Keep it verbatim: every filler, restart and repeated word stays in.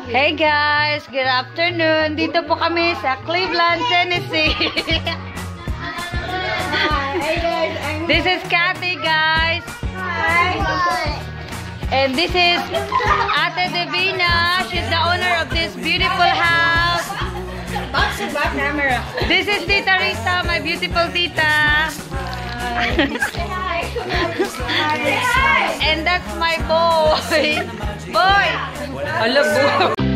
Hey guys, good afternoon. Dito po kami sa Cleveland, Tennessee. Hey guys, I'm This is Kathy, guys. Hi. And this is Ate Divina. She's the owner of this beautiful house. Back to back camera. This is Tita Risa, my beautiful tita. And that's my boy. Boy! Hello, boy.